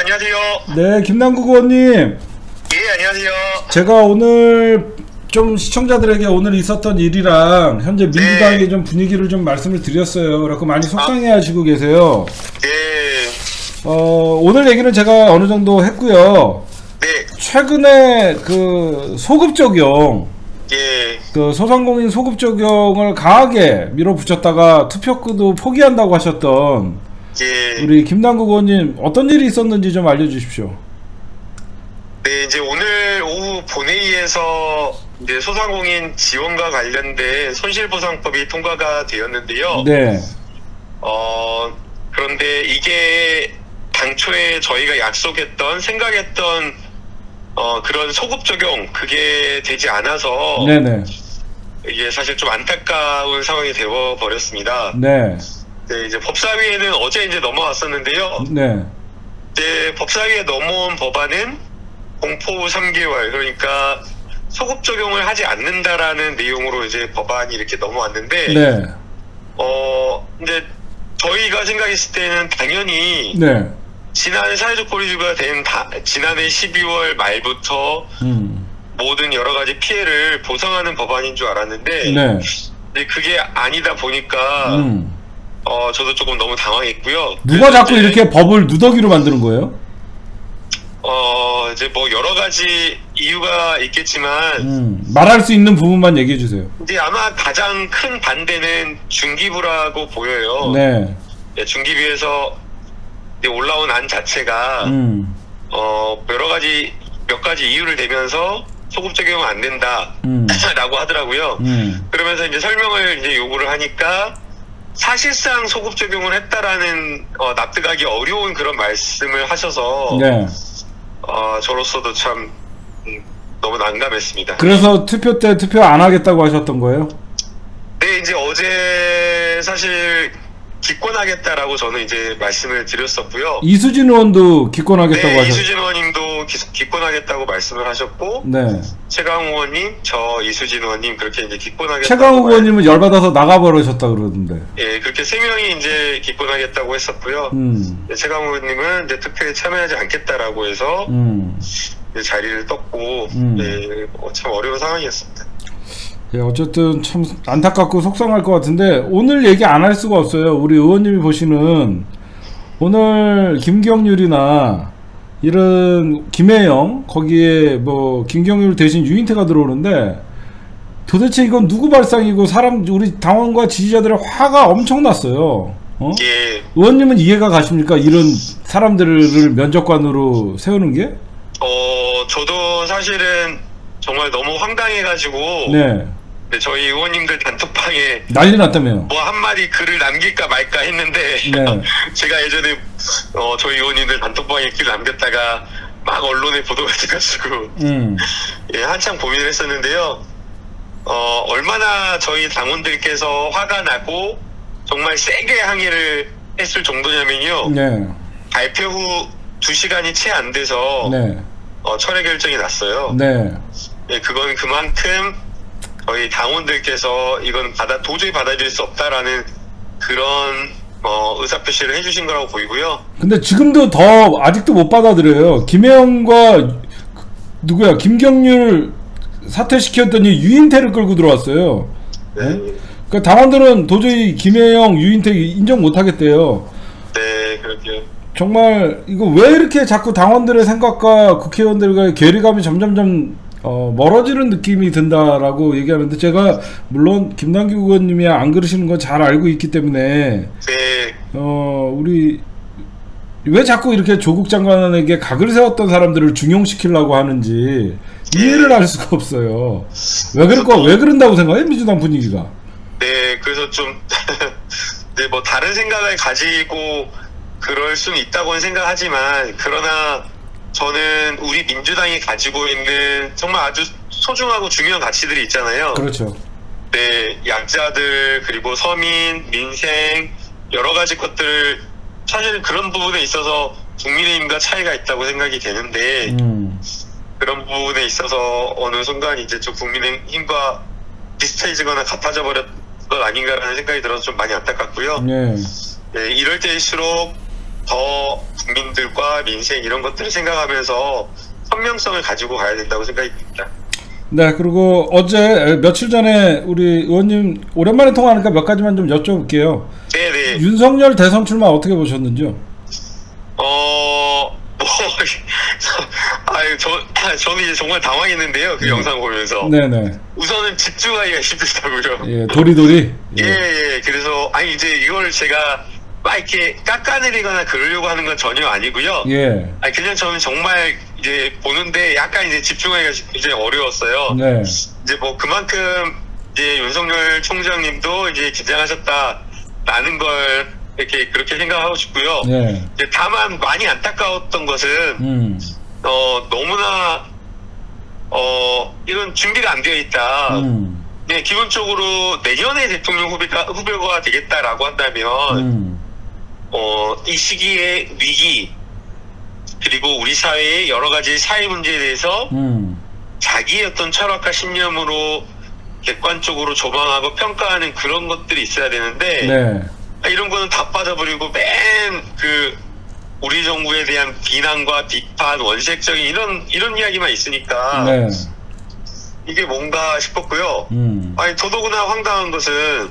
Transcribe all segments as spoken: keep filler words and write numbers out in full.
안녕하세요. 네, 김남국 의원님. 예, 안녕하세요. 제가 오늘 좀 시청자들에게 오늘 있었던 일이랑 현재 민주당의 네. 좀 분위기를 좀 말씀을 드렸어요. 그래서 많이 속상해 하시고 계세요. 네. 어, 오늘 얘기는 제가 어느 정도 했고요. 네. 최근에 그 소급 적용, 예. 그 소상공인 소급 적용을 강하게 밀어붙였다가 투표권도 포기한다고 하셨던 예. 우리 김남국 의원님 어떤 일이 있었는지 좀 알려주십시오. 네, 이제 오늘 오후 본회의에서 이제 소상공인 지원과 관련된 손실보상법이 통과가 되었는데요. 네. 어, 그런데 이게 당초에 저희가 약속했던, 생각했던 어, 그런 소급 적용, 그게 되지 않아서 네네. 이게 사실 좀 안타까운 상황이 되어 버렸습니다. 네. 네, 이제 법사위에는 어제 이제 넘어왔었는데요. 네. 이제 법사위에 넘어온 법안은 공포 삼 개월, 그러니까 소급 적용을 하지 않는다라는 내용으로 이제 법안이 이렇게 넘어왔는데, 네. 어, 근데 저희가 생각했을 때는 당연히 네. 지난해 사회적 거리두기가 된 다, 지난해 십이월 말부터 음. 모든 여러 가지 피해를 보상하는 법안인 줄 알았는데, 네. 근데 그게 아니다 보니까, 음. 어, 저도 조금 너무 당황했고요. 누가 자꾸 이렇게 법을 누더기로 만드는 거예요? 어, 이제 뭐 여러 가지 이유가 있겠지만, 음, 말할 수 있는 부분만 얘기해 주세요. 근데 아마 가장 큰 반대는 중기부라고 보여요. 네. 네, 중기부에서 올라온 안 자체가, 음. 어, 여러 가지, 몇 가지 이유를 대면서 소급 적용은 안 된다, 음. 라고 하더라고요. 음. 그러면서 이제 설명을 이제 요구를 하니까, 사실상 소급 적용을 했다라는, 어, 납득하기 어려운 그런 말씀을 하셔서, 네. 어, 저로서도 참, 음, 너무 난감했습니다. 그래서 투표 때 투표 안 하겠다고 하셨던 거예요? 네, 이제 어제 사실 기권하겠다라고 저는 이제 말씀을 드렸었고요. 이수진 의원도 기권하겠다고 네, 하셨죠? 이수진 의원님도 기, 기권하겠다고 말씀을 하셨고, 네. 최강욱 의원님, 저 이수진 의원님 그렇게 이제 기권하겠다고. 최강욱 의원님은 열받아서 나가버리셨다 그러던데. 예, 그렇게 세 명이 이제 기권하겠다고 했었고요. 음. 네, 최강욱 의원님은 이제 투표에 참여하지 않겠다라고 해서 음. 이제 자리를 떴고, 음. 네, 어, 참 어려운 상황이었습니다. 예, 어쨌든 참 안타깝고 속상할 것 같은데 오늘 얘기 안 할 수가 없어요. 우리 의원님이 보시는 오늘 김경률이나 이런 김혜영 거기에 뭐 김경률 대신 유인태가 들어오는데 도대체 이건 누구 발상이고 사람 우리 당원과 지지자들의 화가 엄청났어요. 어? 예. 의원님은 이해가 가십니까? 이런 사람들을 면접관으로 세우는 게? 어, 저도 사실은 정말 너무 황당해가지고. 네. 네, 저희 의원님들 단톡방에 난리 났다며요. 뭐 한마디 글을 남길까 말까 했는데 네. 제가 예전에 어, 저희 의원님들 단톡방에 글을 남겼다가 막 언론에 보도가 돼가지고 음. 예, 한참 고민을 했었는데요. 어, 얼마나 저희 당원들께서 화가 나고 정말 세게 항의를 했을 정도냐면요. 네. 발표 후 두 시간이 채 안 돼서 네. 어, 철회 결정이 났어요. 네. 예, 그건 그만큼 저희 당원들께서 이건 받아 도저히 받아들일 수 없다라는 그런 어, 의사표시를 해주신 거라고 보이고요. 근데 지금도 더 아직도 못 받아들여요. 김혜영과 누구야 김경률 사퇴시켰더니 유인태를 끌고 들어왔어요. 네. 네? 그러니까 당원들은 도저히 김혜영, 유인태 인정 못 하겠대요. 네, 그렇게요. 정말 이거 왜 이렇게 자꾸 당원들의 생각과 국회의원들과의 괴리감이 점점점 어, 멀어지는 느낌이 든다라고 얘기하는데 제가 물론 김남국 의원님이 안 그러시는 건 잘 알고 있기 때문에 네. 어 우리 왜 자꾸 이렇게 조국 장관에게 각을 세웠던 사람들을 중용시키려고 하는지 이해를 할 수가 없어요. 왜 그럴까? 왜 그런다고 생각해? 민주당 분위기가. 네, 그래서 좀 네, 뭐 다른 생각을 가지고 그럴 수는 있다고는 생각하지만 그러나 저는 우리 민주당이 가지고 있는 정말 아주 소중하고 중요한 가치들이 있잖아요. 그렇죠. 네, 약자들 그리고 서민, 민생 여러 가지 것들 사실 그런 부분에 있어서 국민의힘과 차이가 있다고 생각이 되는데 음. 그런 부분에 있어서 어느 순간 이제 좀 국민의힘과 비슷해지거나 같아져 버렸 것 아닌가라는 생각이 들어서 좀 많이 안타깝고요. 네. 네, 이럴 때일수록 더 국민들과 민생 이런 것들을 생각하면서 선명성을 가지고 가야 된다고 생각이 듭니다. 네, 그리고 어제 며칠 전에 우리 의원님 오랜만에 통화하니까 몇 가지만 좀 여쭤볼게요. 네네. 윤석열 대선 출마 어떻게 보셨는지요? 어, 뭐, 아유, 저, 저는 이제 정말 당황했는데요. 그 네. 영상 보면서. 네네. 우선은 집중하기가 힘들다고요. 예, 도리도리. 예, 예. 그래서, 아니, 이제 이걸 제가 막 이렇게 깎아내리거나 그러려고 하는 건 전혀 아니고요. 예. 아니, 그냥 저는 정말 이제 보는데 약간 이제 집중하기가 굉장히 어려웠어요. 네. 이제 뭐 그만큼 이제 윤석열 총장님도 이제 긴장하셨다라는 걸 이렇게 그렇게 생각하고 싶고요. 예. 이제 다만 많이 안타까웠던 것은 음. 어 너무나 어 이런 준비가 안 되어 있다. 음. 네, 기본적으로 내년에 대통령 후보가 후보가 되겠다라고 한다면 음. 어 이 시기의 위기 그리고 우리 사회의 여러 가지 사회 문제에 대해서 음. 자기의 어떤 철학과 신념으로 객관적으로 조망하고 평가하는 그런 것들이 있어야 되는데 네. 아, 이런 거는 다 빠져버리고 맨 그 우리 정부에 대한 비난과 비판, 원색적인 이런 이런 이야기만 있으니까 네. 이게 뭔가 싶었고요. 음. 아니 더더구나 황당한 것은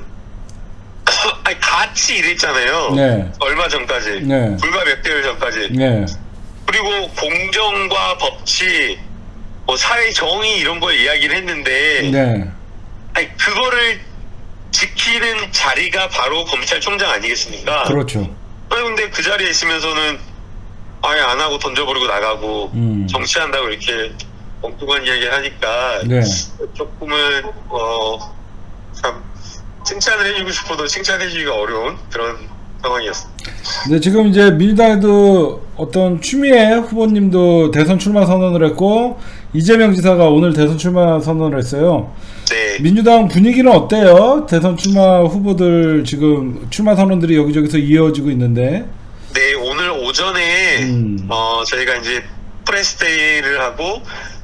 아니 같이 일했잖아요. 네. 얼마 전까지 네. 불과 몇 개월 전까지. 네. 그리고 공정과 법치, 뭐 사회 정의 이런 걸 이야기를 했는데 네. 아니 그거를 지키는 자리가 바로 검찰총장 아니겠습니까? 그렇죠. 아니 근데 그 자리에 있으면서는 아예 안 하고 던져버리고 나가고 음. 정치한다고 이렇게 엉뚱한 이야기를 하니까 네. 조금은 어 참 칭찬을 해주고 싶어도 칭찬해주기가 어려운 그런 상황이었습니다. 네, 지금 이제 민주당에도 어떤 추미애 후보님도 대선 출마 선언을 했고 이재명 지사가 오늘 대선 출마 선언을 했어요. 네. 민주당 분위기는 어때요? 대선 출마 후보들 지금 출마 선언들이 여기저기서 이어지고 있는데. 네, 오늘 오전에 음. 어 저희가 이제 프레스데이를 하고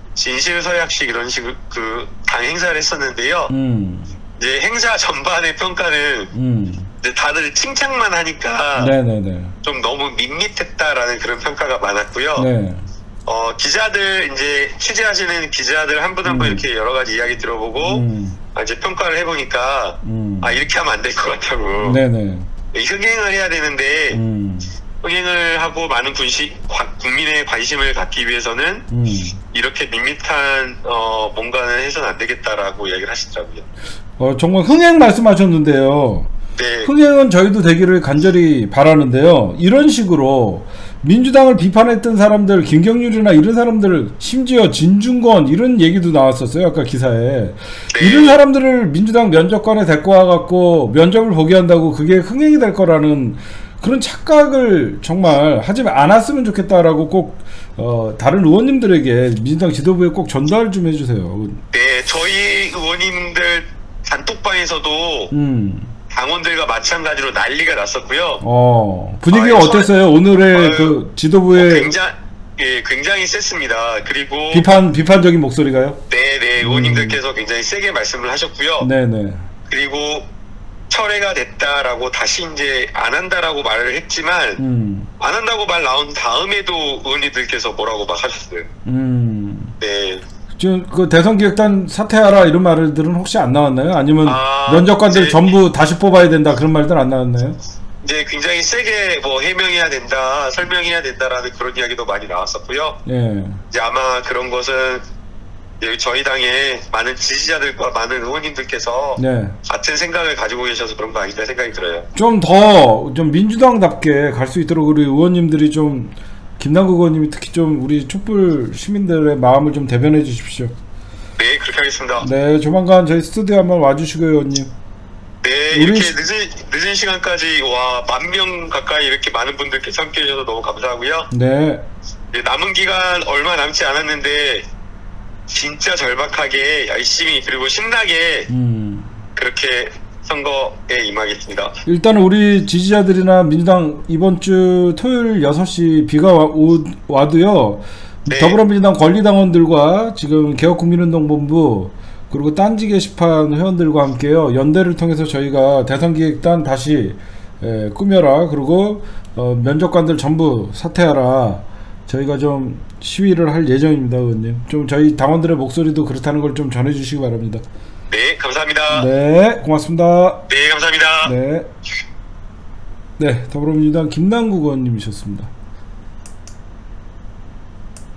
진실서약식 이런 식으로 그 당 행사를 했었는데요. 음. 이제 행사 전반의 평가는 음. 이제 다들 칭찬만 하니까 네네네. 좀 너무 밋밋했다라는 그런 평가가 많았고요. 네. 어 기자들 이제 취재하시는 기자들 한 분 한 분 음. 이렇게 여러 가지 이야기 들어보고 음. 아, 이제 평가를 해보니까 음. 아 이렇게 하면 안 될 것 같다고. 네네. 흥행을 해야 되는데 음. 흥행을 하고 많은 군시, 관- 국민의 관심을 갖기 위해서는 음. 이렇게 밋밋한 어, 뭔가는 해서는 안 되겠다라고 이야기를 하시더라고요. 어, 정말 흥행 말씀하셨는데요. 네, 흥행은 저희도 되기를 간절히 바라는데요. 이런 식으로 민주당을 비판했던 사람들, 김경률이나 이런 사람들, 심지어 진중권 이런 얘기도 나왔었어요. 아까 기사에. 네. 이런 사람들을 민주당 면접관에 데리고 와갖고 면접을 보게 한다고 그게 흥행이 될 거라는 그런 착각을 정말 하지 않았으면 좋겠다라고 꼭 어, 다른 의원님들에게 민주당 지도부에 꼭 전달 좀 해주세요. 네, 저희 의원님들 단톡방에서도 음. 당원들과 마찬가지로 난리가 났었고요. 어, 분위기가 아유, 어땠어요? 오늘의 아유, 그 지도부의 굉장히 예, 굉장히 셌습니다. 그리고 비판, 비판적인 목소리가요? 네, 네, 의원님들께서 굉장히 세게 말씀을 하셨고요. 네네. 그리고 철회가 됐다라고 다시 이제 안 한다라고 말을 했지만 음, 안 한다고 말 나온 다음에도 의원님들께서 뭐라고 막 하셨어요. 음. 네. 지금 그 대선기획단 사퇴하라 이런 말들은 혹시 안 나왔나요? 아니면 아, 면접관들 이제- 전부 다시 뽑아야 된다 그런 말들 안 나왔나요? 이제 굉장히 세게 뭐 해명해야 된다, 설명해야 된다라는 그런 이야기도 많이 나왔었고요. 예. 이제 아마 그런 것은 이제 저희 당의 많은 지지자들과 많은 의원님들께서 네. 같은 생각을 가지고 계셔서 그런 거 아닌가 생각이 들어요. 좀 더 좀 민주당답게 갈 수 있도록 우리 의원님들이 좀 김남국 의원님이 특히 좀 우리 촛불 시민들의 마음을 좀 대변해 주십시오. 네, 그렇게 하겠습니다. 네, 조만간 저희 스튜디오 한번 와주시고요, 의원님. 네, 우리 이렇게 시- 늦은, 늦은 시간까지 와, 만 명 가까이 이렇게 많은 분들께서 함께 해주셔서 너무 감사하고요. 네. 이제 남은 기간 얼마 남지 않았는데 진짜 절박하게 열심히 그리고 신나게 음. 그렇게 선거에 임하겠습니다. 일단은 우리 지지자들이나 민주당 이번 주 토요일 여섯 시 비가 와, 오, 와도요. 네. 더불어민주당 권리당원들과 지금 개혁국민운동본부 그리고 딴지 게시판 회원들과 함께요. 연대를 통해서 저희가 대선기획단 다시 에, 꾸며라. 그리고 어, 면접관들 전부 사퇴하라. 저희가 좀 시위를 할 예정입니다, 의원님. 좀 저희 당원들의 목소리도 그렇다는 걸 좀 전해주시기 바랍니다. 네, 감사합니다. 네, 고맙습니다. 네, 감사합니다. 네, 네, 더불어민주당 김남국 의원님이셨습니다.